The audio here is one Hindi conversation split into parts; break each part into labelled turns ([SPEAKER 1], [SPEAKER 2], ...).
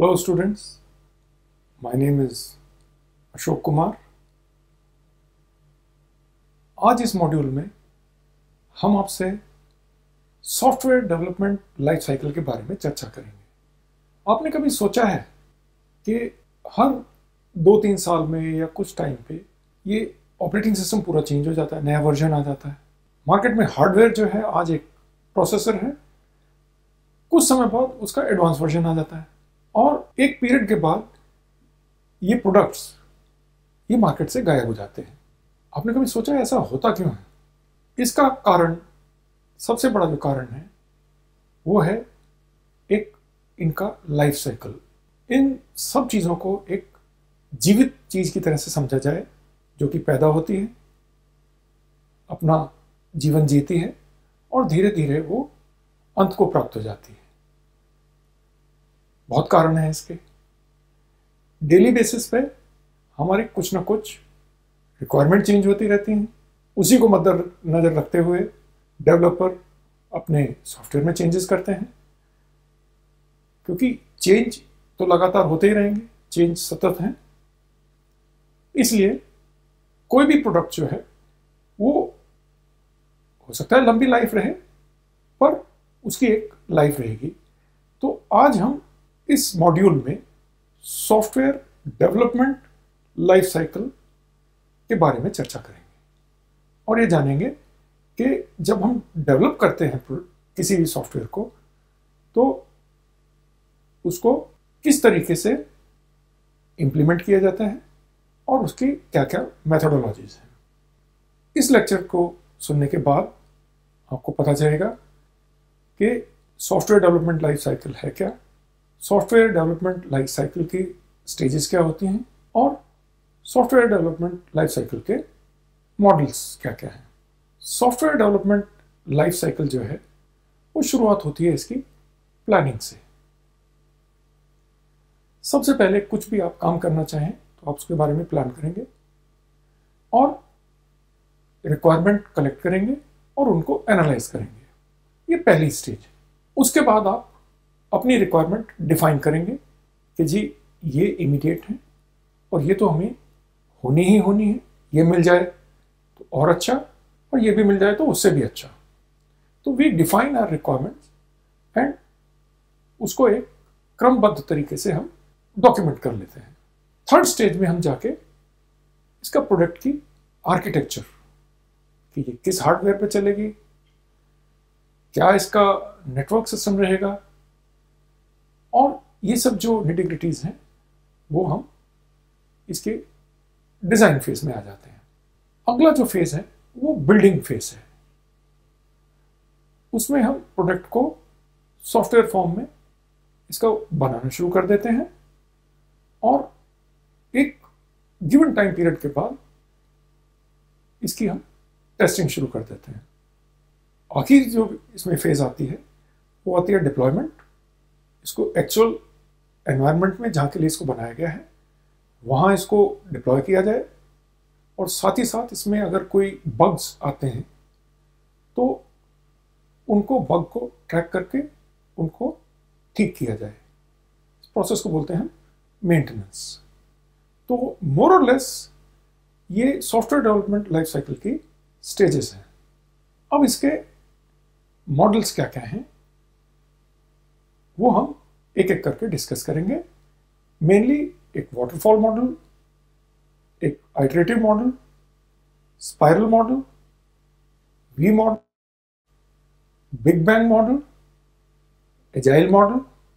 [SPEAKER 1] Hello students, my name is Ashok Kumar. आज इस मॉड्यूल में हम आपसे सॉफ्टवेयर डेवलपमेंट लाइफ साइकिल के बारे में चर्चा करेंगे। आपने कभी सोचा है कि हर 2-3 साल में या कुछ टाइम पे ये ऑपरेटिंग सिस्टम पूरा चेंज हो जाता है, नया वर्जन आ जाता है। मार्केट में हार्डवेयर जो है आज एक प्रोसेसर है, कुछ समय बाद उसका एडवांस वर्जन आ जाता है और एक पीरियड के बाद ये प्रोडक्ट्स ये मार्केट से गायब हो जाते हैं। आपने कभी सोचा ऐसा होता क्यों है? इसका कारण, सबसे बड़ा जो कारण है वो है एक इनका लाइफ साइकिल। इन सब चीज़ों को एक जीवित चीज़ की तरह से समझा जाए जो कि पैदा होती है, अपना जीवन जीती है और धीरे धीरे वो अंत को प्राप्त हो जाती है। बहुत कारण है इसके। डेली बेसिस पे हमारे कुछ ना कुछ रिक्वायरमेंट चेंज होती रहती हैं। उसी को मद्देनजर रखते हुए डेवलपर अपने सॉफ्टवेयर में चेंजेस करते हैं, क्योंकि चेंज तो लगातार होते ही रहेंगे, चेंज सतत हैं। इसलिए कोई भी प्रोडक्ट जो है वो हो सकता है लंबी लाइफ रहे, पर उसकी एक लाइफ रहेगी। तो आज हम इस मॉड्यूल में सॉफ्टवेयर डेवलपमेंट लाइफ साइकिल के बारे में चर्चा करेंगे और ये जानेंगे कि जब हम डेवलप करते हैं किसी भी सॉफ्टवेयर को, तो उसको किस तरीके से इम्प्लीमेंट किया जाता है और उसकी क्या क्या मेथोडोलॉजीज हैं। इस लेक्चर को सुनने के बाद आपको पता चलेगा कि सॉफ्टवेयर डेवलपमेंट लाइफ साइकिल है क्या, सॉफ्टवेयर डेवलपमेंट लाइफ साइकिल की स्टेजेस क्या होती हैं और सॉफ्टवेयर डेवलपमेंट लाइफ साइकिल के मॉडल्स क्या क्या हैं। सॉफ्टवेयर डेवलपमेंट लाइफ साइकिल जो है वो शुरुआत होती है इसकी प्लानिंग से। सबसे पहले कुछ भी आप काम करना चाहें तो आप उसके बारे में प्लान करेंगे और रिक्वायरमेंट कलेक्ट करेंगे और उनको एनालाइज करेंगे। ये पहली स्टेज। उसके बाद आप अपनी रिक्वायरमेंट डिफाइन करेंगे कि जी ये इमीडिएट है और ये तो हमें होनी ही होनी है, ये मिल जाए तो और अच्छा और ये भी मिल जाए तो उससे भी अच्छा। तो we define our requirements and उसको एक क्रमबद्ध तरीके से हम डॉक्यूमेंट कर लेते हैं। थर्ड स्टेज में हम जाके इसका प्रोडक्ट की आर्किटेक्चर, कि ये किस हार्डवेयर पे चलेगी, क्या इसका नेटवर्क सिस्टम रहेगा, और ये सब जो निटिग्रिटीज हैं वो हम इसके डिजाइन फेज में आ जाते हैं। अगला जो फेज है वो बिल्डिंग फेज है। उसमें हम प्रोडक्ट को सॉफ्टवेयर फॉर्म में इसका बनाना शुरू कर देते हैं और एक गिवन टाइम पीरियड के बाद इसकी हम टेस्टिंग शुरू कर देते हैं। आखिर जो इसमें फेज आती है वो आती है डिप्लॉयमेंट। इसको एक्चुअल एनवायरनमेंट में जहाँ के लिए इसको बनाया गया है वहाँ इसको डिप्लॉय किया जाए और साथ ही साथ इसमें अगर कोई बग्स आते हैं तो उनको बग को ट्रैक करके उनको ठीक किया जाए। इस प्रोसेस को बोलते हैं मेंटेनेंस। तो मोर और लेस ये सॉफ्टवेयर डेवलपमेंट लाइफ साइकिल की स्टेजेस हैं। अब इसके मॉडल्स क्या क्या हैं वो हम एक एक करके डिस्कस करेंगे। मेनली एक वाटरफॉल मॉडल, एक iterative model, spiral model, V model, big bang model, agile model,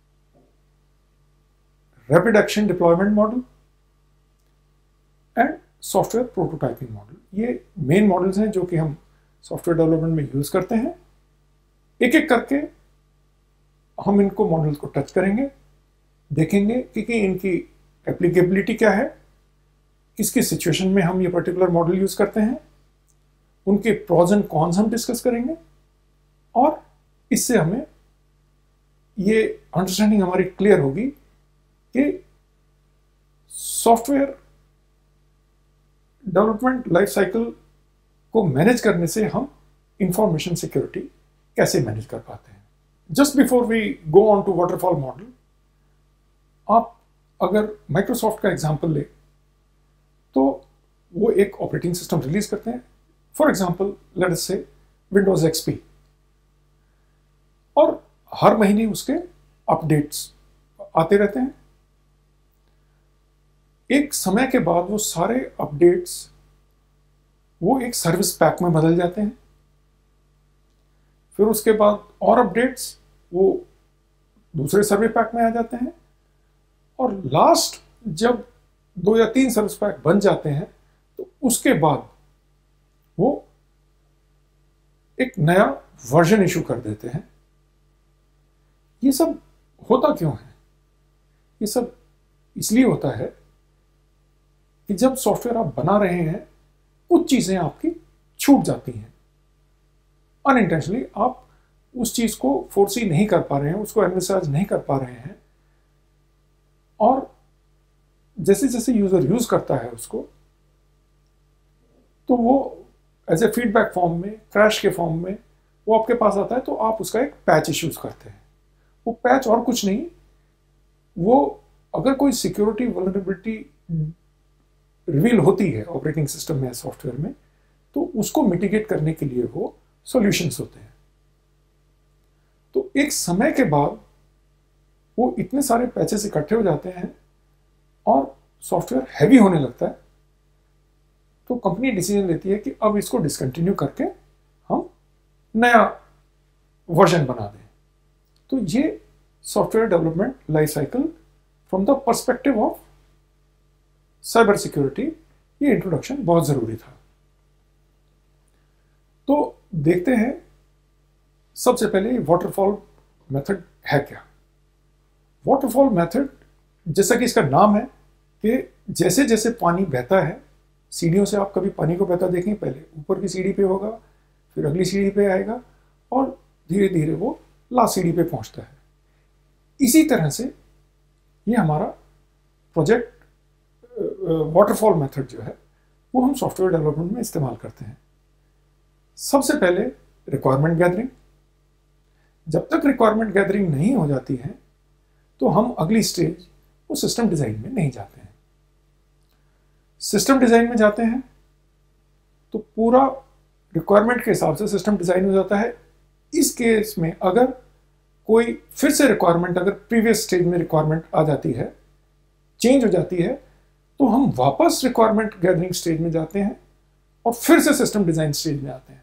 [SPEAKER 1] rapid action deployment model and software prototyping model. ये मेन मॉडल्स हैं जो कि हम सॉफ्टवेयर डेवलपमेंट में यूज करते हैं। एक एक करके हम इनको मॉडल्स को टच करेंगे, देखेंगे कि इनकी एप्लीकेबिलिटी क्या है, किस किस सिचुएशन में हम ये पर्टिकुलर मॉडल यूज करते हैं, उनके प्रॉज एंड कॉन्स हम डिस्कस करेंगे और इससे हमें ये अंडरस्टैंडिंग हमारी क्लियर होगी कि सॉफ्टवेयर डेवलपमेंट लाइफ साइकिल को मैनेज करने से हम इंफॉर्मेशन सिक्योरिटी कैसे मैनेज कर पाते हैं। Just before we go on to waterfall model, आप अगर माइक्रोसॉफ्ट का एग्जांपल ले तो वो एक ऑपरेटिंग सिस्टम रिलीज करते हैं, फॉर एग्जांपल लेट अस से विंडोज एक्सपी, और हर महीने उसके अपडेट्स आते रहते हैं। एक समय के बाद वो सारे अपडेट्स वो एक सर्विस पैक में बदल जाते हैं, फिर उसके बाद और अपडेट्स वो दूसरे सर्विस पैक में आ जाते हैं, और लास्ट जब 2 या 3 सर्विस पैक बन जाते हैं तो उसके बाद वो एक नया वर्जन इशू कर देते हैं। ये सब होता क्यों है? ये सब इसलिए होता है कि जब सॉफ्टवेयर आप बना रहे हैं कुछ चीजें आपकी छूट जाती हैं अनइंटेंशनली, आप उस चीज को फोर्सी नहीं कर पा रहे हैं, उसको एनविसाज नहीं कर पा रहे हैं, और जैसे जैसे यूजर यूज करता है उसको तो वो एज ए फीडबैक फॉर्म में, क्रैश के फॉर्म में वो आपके पास आता है, तो आप उसका एक पैच इश्यूज करते हैं। वो पैच और कुछ नहीं, वो अगर कोई सिक्योरिटी वल्नरेबिलिटी रिवील होती है ऑपरेटिंग सिस्टम में, सॉफ्टवेयर में, तो उसको मिटिगेट करने के लिए वो सॉल्यूशंस होते हैं। तो एक समय के बाद वो इतने सारे पैचेस इकट्ठे हो जाते हैं और सॉफ्टवेयर हैवी होने लगता है, तो कंपनी डिसीजन लेती है कि अब इसको डिसकंटिन्यू करके हम नया वर्जन बना दें। तो ये software development life cycle from the perspective of cyber security, ये इंट्रोडक्शन बहुत जरूरी था। तो देखते हैं सबसे पहले वाटरफॉल मेथड है क्या। वाटरफॉल मेथड, जैसा कि इसका नाम है कि जैसे जैसे पानी बहता है, सीढ़ियों से आप कभी पानी को बहता देखें, पहले ऊपर की सीढ़ी पे होगा, फिर अगली सीढ़ी पे आएगा, और धीरे धीरे वो लास्ट सीढ़ी पे पहुंचता है। इसी तरह से ये हमारा प्रोजेक्ट वाटरफॉल मेथड जो है वो हम सॉफ्टवेयर डेवलपमेंट में इस्तेमाल करते हैं। सबसे पहले रिक्वायरमेंट गैदरिंग। जब तक रिक्वायरमेंट गैदरिंग नहीं हो जाती है तो हम अगली स्टेज वो सिस्टम डिजाइन में नहीं जाते हैं। सिस्टम डिजाइन में जाते हैं तो पूरा रिक्वायरमेंट के हिसाब से सिस्टम डिजाइन हो जाता है। इस केस में अगर कोई फिर से रिक्वायरमेंट, अगर प्रीवियस स्टेज में रिक्वायरमेंट आ जाती है, चेंज हो जाती है, तो हम वापस रिक्वायरमेंट गैदरिंग स्टेज में जाते हैं और फिर से सिस्टम डिजाइन स्टेज में आते हैं।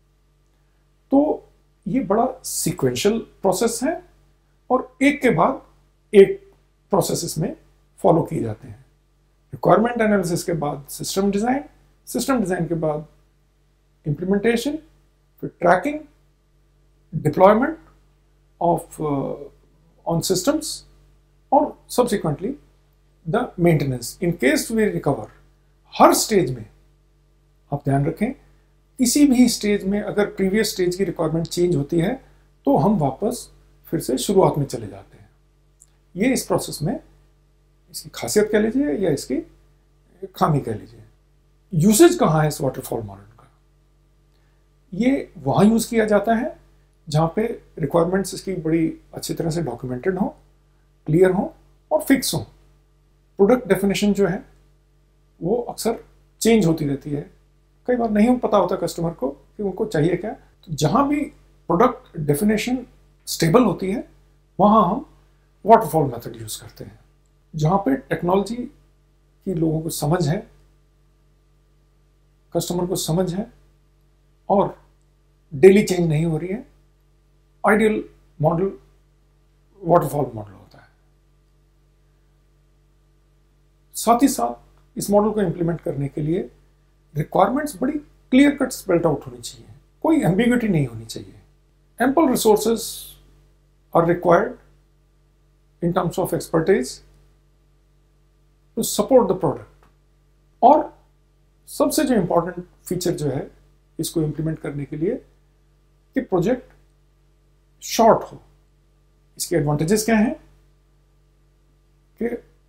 [SPEAKER 1] तो ये बड़ा सीक्वेंशियल प्रोसेस है और एक के बाद एक प्रोसेस इसमें फॉलो किए जाते हैं। रिक्वायरमेंट एनालिसिस के बाद सिस्टम डिजाइन के बाद इंप्लीमेंटेशन, फिर tracking, deployment of on systems, और subsequently the maintenance in case we recover. हर स्टेज में आप ध्यान रखें, किसी भी स्टेज में अगर प्रीवियस स्टेज की रिक्वायरमेंट चेंज होती है तो हम वापस फिर से शुरुआत में चले जाते हैं। ये इस प्रोसेस में इसकी खासियत कह लीजिए या इसकी खामी कह लीजिए। यूसेज कहाँ है इस वाटरफॉल मॉडल का? ये वहाँ यूज किया जाता है जहाँ पे रिक्वायरमेंट्स इसकी बड़ी अच्छी तरह से डॉक्यूमेंटेड हो, क्लियर हो और फिक्स हो। प्रोडक्ट डेफिनेशन जो है वो अक्सर चेंज होती रहती है, कई बार नहीं पता होता कस्टमर को कि उनको चाहिए क्या। तो जहाँ भी प्रोडक्ट डेफिनेशन स्टेबल होती है वहाँ हम वाटरफॉल मेथड यूज करते हैं। जहाँ पे टेक्नोलॉजी की लोगों को समझ है, कस्टमर को समझ है और डेली चेंज नहीं हो रही है, आइडियल मॉडल वाटरफॉल मॉडल होता है। साथ ही साथ इस मॉडल को इंप्लीमेंट करने के लिए रिक्वायरमेंट्स बड़ी क्लियर कट स्पेल्ड आउट होनी चाहिए, कोई एम्बिग्युइटी नहीं होनी चाहिए। Ample resources are required in terms of expertise to support the product। और सबसे जो इंपॉर्टेंट फीचर जो है इसको इंप्लीमेंट करने के लिए कि प्रोजेक्ट शॉर्ट हो। इसके एडवांटेजेस क्या हैं कि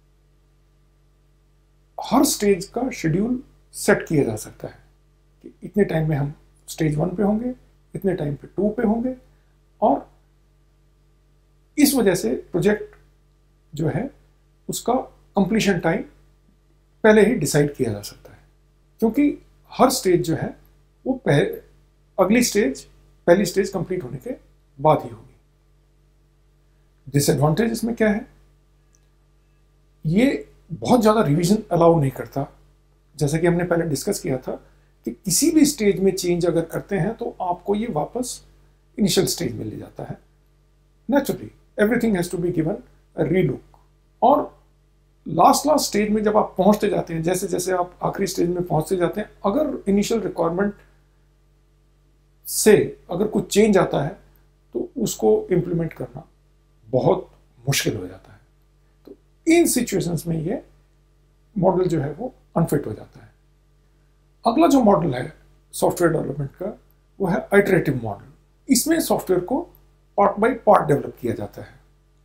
[SPEAKER 1] हर स्टेज का शेड्यूल सेट किया जा सकता है कि इतने टाइम में हम स्टेज 1 पे होंगे, इतने टाइम पे 2 पे होंगे, और इस वजह से प्रोजेक्ट जो है उसका कंप्लीशन टाइम पहले ही डिसाइड किया जा सकता है, क्योंकि हर स्टेज जो है वो अगली स्टेज पहली स्टेज कंप्लीट होने के बाद ही होगी। डिसएडवांटेज इसमें क्या है, ये बहुत ज़्यादा रिवीजन अलाउ नहीं करता। जैसे कि हमने पहले डिस्कस किया था कि किसी भी स्टेज में चेंज अगर करते हैं तो आपको ये वापस इनिशियल स्टेज में ले जाता है। Naturally everything has to be given a relook. और लास्ट स्टेज में जब आप पहुंचते जाते हैं, जैसे जैसे आप आखिरी स्टेज में पहुंचते जाते हैं, अगर इनिशियल रिक्वायरमेंट से अगर कुछ चेंज आता है तो उसको इम्प्लीमेंट करना बहुत मुश्किल हो जाता है। तो इन सिचुएशंस में ये मॉडल जो है वो अनफिट हो जाता है। अगला जो मॉडल है सॉफ्टवेयर डेवलपमेंट का वो है आइटरेटिव मॉडल। इसमें सॉफ्टवेयर को पार्ट बाय पार्ट डेवलप किया जाता है।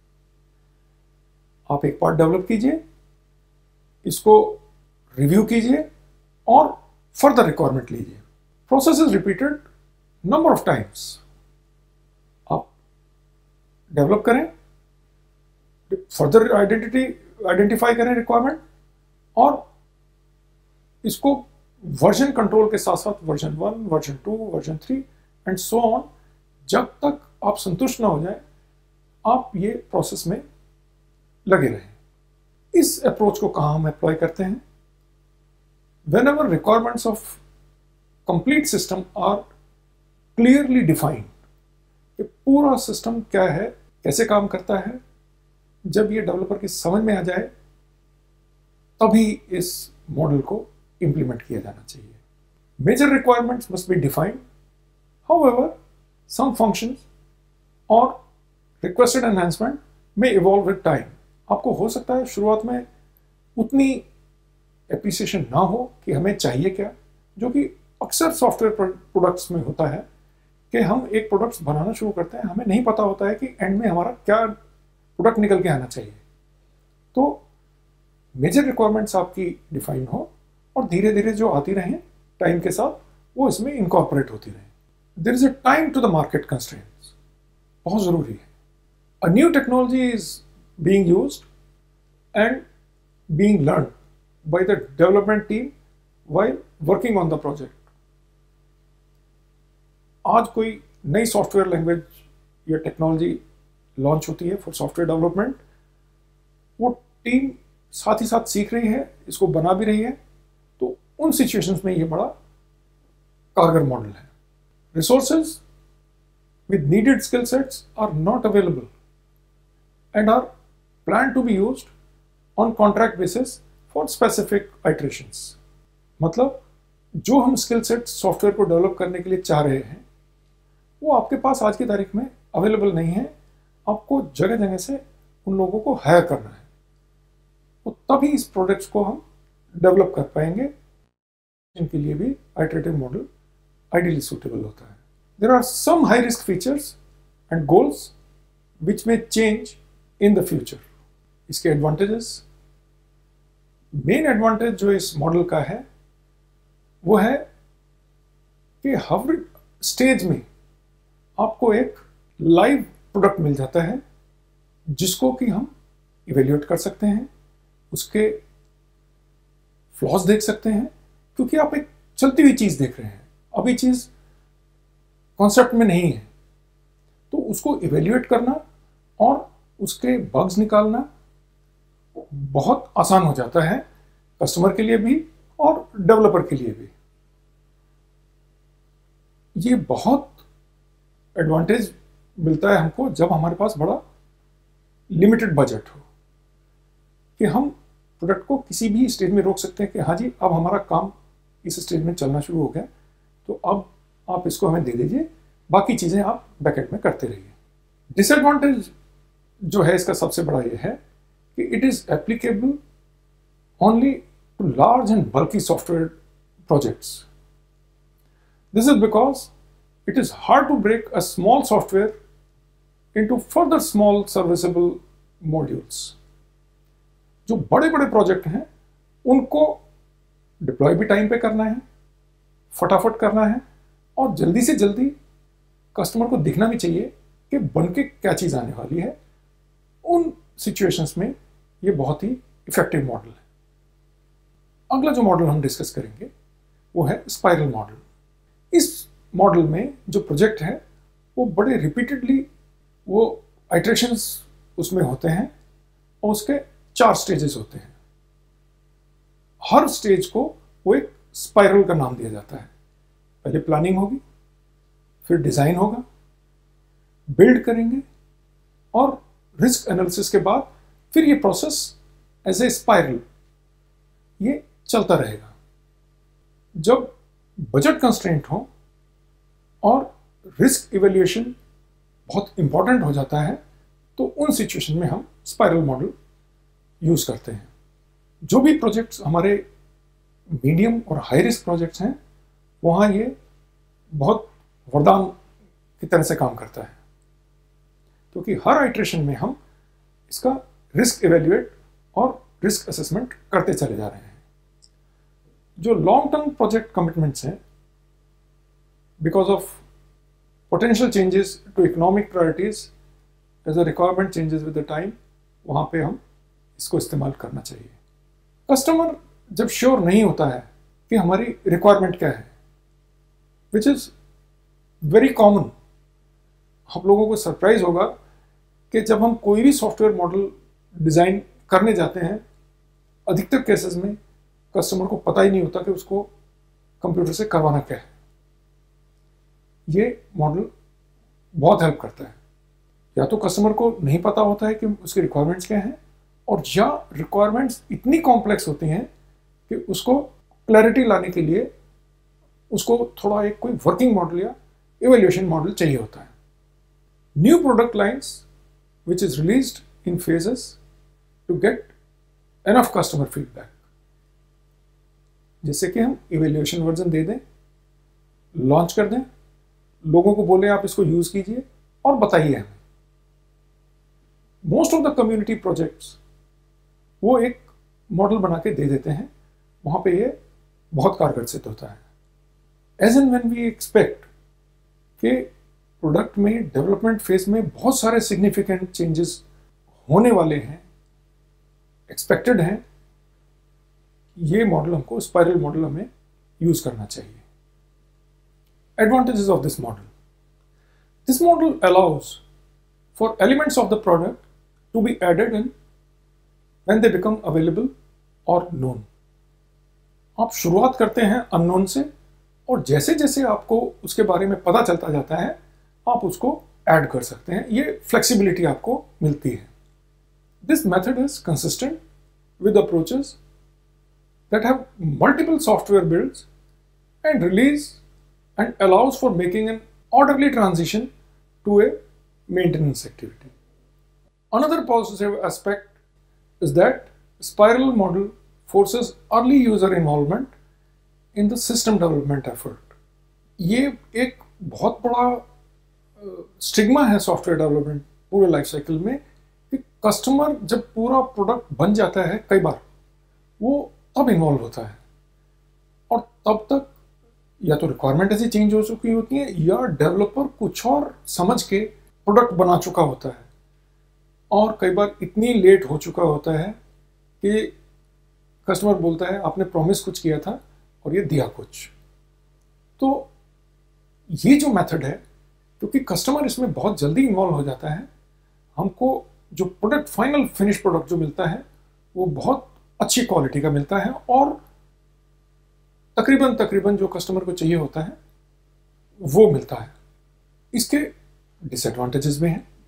[SPEAKER 1] आप एक पार्ट डेवलप कीजिए, इसको रिव्यू कीजिए और फर्दर रिक्वायरमेंट लीजिए। Process is repeated number of times. आप डेवलप करें, फर्दर आइडेंटिफाई करें रिक्वायरमेंट, और इसको वर्जन कंट्रोल के साथ साथ version 1, version 2, version 3 and so on, जब तक आप संतुष्ट ना हो जाए आप ये प्रोसेस में लगे रहें। इस अप्रोच को कहाँ हम अप्लाई करते हैं? Whenever requirements of complete system are clearly defined, कि पूरा सिस्टम क्या है, कैसे काम करता है, जब ये डेवलपर की समझ में आ जाए तभी इस मॉडल को इंप्लीमेंट किया जाना चाहिए। Major requirements must be defined, however some functions और रिक्वेस्टेड एनहांसमेंट में इवॉल्व विद टाइम। आपको हो सकता है शुरुआत में उतनी एप्रिसिएशन ना हो कि हमें चाहिए क्या, जो कि अक्सर सॉफ्टवेयर प्रोडक्ट्स में होता है कि हम एक प्रोडक्ट्स बनाना शुरू करते हैं, हमें नहीं पता होता है कि एंड में हमारा क्या प्रोडक्ट निकल के आना चाहिए। तो मेजर रिक्वायरमेंट्स आपकी डिफाइन हो और धीरे धीरे जो आती रहें टाइम के साथ वो इसमें इनकॉर्पोरेट होती रहें। There is a time to the market constraints, बहुत ज़रूरी है। A new technology is being used and being learned by the development team while working on the project. आज कोई नई सॉफ्टवेयर लैंग्वेज या टेक्नोलॉजी लॉन्च होती है फॉर सॉफ्टवेयर डेवलपमेंट, वो टीम साथ ही साथ सीख रही है, इसको बना भी रही है, तो उन सिचुएशंस में ये बड़ा कारगर मॉडल है। Resources with needed skill sets are not available and are planned to be used on contract basis for specific iterations. मतलब जो हम स्किल सेट सॉफ्टवेयर को डेवलप करने के लिए चाह रहे हैं वो आपके पास आज की तारीख में अवेलेबल नहीं है। आपको जगह जगह से उन लोगों को हायर करना है, तो तभी इस प्रोडक्ट्स को हम डेवलप कर पाएंगे। इनके लिए भी आइटरेटिव मॉडल आइडियली सूटेबल होता है। There are some high risk features and goals which में चेंज इन द फ्यूचर। इसके एडवांटेजेस, मेन एडवांटेज जो इस मॉडल का है वो है कि हर स्टेज में आपको एक लाइव प्रोडक्ट मिल जाता है जिसको कि हम इवेल्युएट कर सकते हैं, उसके फ्लॉज देख सकते हैं, क्योंकि आप एक चलती हुई चीज़ देख रहे हैं, अभी चीज़ कॉन्सेप्ट में नहीं है। तो उसको इवेल्युएट करना और उसके बग्स निकालना बहुत आसान हो जाता है, कस्टमर के लिए भी और डेवलपर के लिए भी। ये बहुत एडवांटेज मिलता है हमको जब हमारे पास बड़ा लिमिटेड बजट हो, कि हम प्रोडक्ट को किसी भी स्टेज में रोक सकते हैं कि हाँ जी अब हमारा काम इस स्टेज में चलना शुरू हो गया, तो अब आप इसको हमें दे दीजिए, बाकी चीज़ें आप बैकएंड में करते रहिए। डिसएडवांटेज जो है इसका सबसे बड़ा ये है it is applicable only to large and bulky software projects. This is because it is hard to break a small software into further small serviceable modules. जो बड़े बड़े प्रोजेक्ट हैं उनको डिप्लॉय भी टाइम पे करना है, फटाफट करना है, और जल्दी से जल्दी कस्टमर को दिखना भी चाहिए कि बन के क्या चीज़ आने वाली है। उन सिचुएशंस में ये बहुत ही इफेक्टिव मॉडल है। अगला जो मॉडल हम डिस्कस करेंगे वो है स्पाइरल मॉडल। इस मॉडल में जो प्रोजेक्ट है वो बड़े रिपीटेडली वो आइट्रेशंस उसमें होते हैं और उसके 4 स्टेजेस होते हैं। हर स्टेज को वो एक स्पाइरल का नाम दिया जाता है। पहले प्लानिंग होगी, फिर डिजाइन होगा, बिल्ड करेंगे और रिस्क एनालिसिस के बाद फिर ये प्रोसेस एज ए स्पाइरल ये चलता रहेगा। जब बजट कंस्ट्रेंट हो और रिस्क इवैल्यूएशन बहुत इंपॉर्टेंट हो जाता है तो उन सिचुएशन में हम स्पाइरल मॉडल यूज करते हैं। जो भी प्रोजेक्ट्स हमारे मीडियम और हाई रिस्क प्रोजेक्ट्स हैं वहाँ ये बहुत वरदान की तरह से काम करता है, क्योंकि हर आइट्रेशन में हम इसका रिस्क इवैल्यूएट और रिस्क असेसमेंट करते चले जा रहे हैं। जो लॉन्ग टर्म प्रोजेक्ट कमिटमेंट्स हैं, because of potential changes to economic priorities as a requirement changes with the time, वहाँ पे हम इसको इस्तेमाल करना चाहिए। कस्टमर जब श्योर नहीं होता है कि हमारी रिक्वायरमेंट क्या है, विच इज़ वेरी कॉमन, आप लोगों को सरप्राइज होगा कि जब हम कोई भी सॉफ्टवेयर मॉडल डिज़ाइन करने जाते हैं, अधिकतर केसेस में कस्टमर को पता ही नहीं होता कि उसको कंप्यूटर से करवाना क्या है। ये मॉडल बहुत हेल्प करता है। या तो कस्टमर को नहीं पता होता है कि उसकी रिक्वायरमेंट्स क्या हैं, और या रिक्वायरमेंट्स इतनी कॉम्प्लेक्स होती हैं कि उसको क्लैरिटी लाने के लिए उसको थोड़ा एक कोई वर्किंग मॉडल या इवैल्यूएशन मॉडल चाहिए होता है। New product lines which is released in phases to get enough customer feedback, जैसे कि हम इवैल्यूएशन वर्जन दे दें, लॉन्च कर दें, लोगों को बोले आप इसको यूज कीजिए और बताइए हमें। Most of the community projects वो एक मॉडल बना के दे देते हैं, वहां पे ये बहुत कारगर सिद्ध होता है। As and when we expect कि प्रोडक्ट में डेवलपमेंट फेज में बहुत सारे सिग्निफिकेंट चेंजेस होने वाले हैं, एक्सपेक्टेड हैं, ये मॉडल हमको स्पाइरल मॉडल हमें यूज करना चाहिए। Advantages of this model. This model allows for elements of the product to be added in when they become available or known. आप शुरुआत करते हैं अननोन से और जैसे जैसे आपको उसके बारे में पता चलता जाता है आप उसको ऐड कर सकते हैं। ये फ्लेक्सिबिलिटी आपको मिलती है। This method is consistent with approaches that have multiple software builds and release and allows for making an orderly transition to a maintenance activity. Another positive aspect is that spiral model forces early user involvement in the system development effort. ये एक बहुत बड़ा स्टिग्मा है सॉफ्टवेयर डेवलपमेंट पूरे लाइफ साइकिल में कि कस्टमर जब पूरा प्रोडक्ट बन जाता है कई बार वो तब इन्वॉल्व होता है और तब तक या तो रिक्वायरमेंट ऐसी चेंज हो चुकी होती है या डेवलपर कुछ और समझ के प्रोडक्ट बना चुका होता है और कई बार इतनी लेट हो चुका होता है कि कस्टमर बोलता है आपने प्रॉमिस कुछ किया था और ये दिया कुछ। तो ये जो मेथड है, क्योंकि कस्टमर इसमें बहुत जल्दी इन्वॉल्व हो जाता है, हमको जो प्रोडक्ट फाइनल फिनिश प्रोडक्ट जो मिलता है वो बहुत अच्छी क्वालिटी का मिलता है और तकरीबन जो कस्टमर को चाहिए होता है वो मिलता है। इसके डिसएडवांटेजेस भी हैं।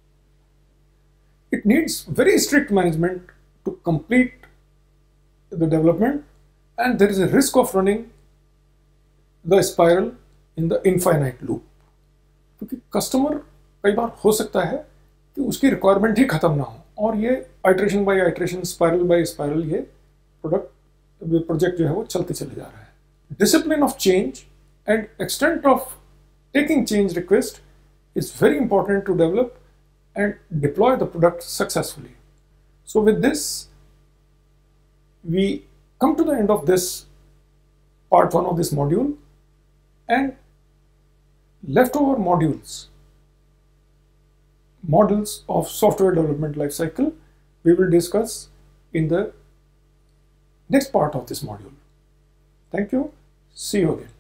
[SPEAKER 1] It needs very strict management to complete the development and there is a risk of running the spiral in the infinite loop, क्योंकि कस्टमर कई बार हो सकता है कि उसकी रिक्वायरमेंट ही खत्म ना हो और ये iteration by iteration, spiral by spiral ये प्रोजेक्ट जो है वो चलते चले जा रहा है। Discipline of change and extent of taking change request is very important to develop and deploy the product successfully. So with this we come to the end of this part 1 of this module, and leftover models of software development lifecycle we will discuss in the next part of this module. Thank you. See you again.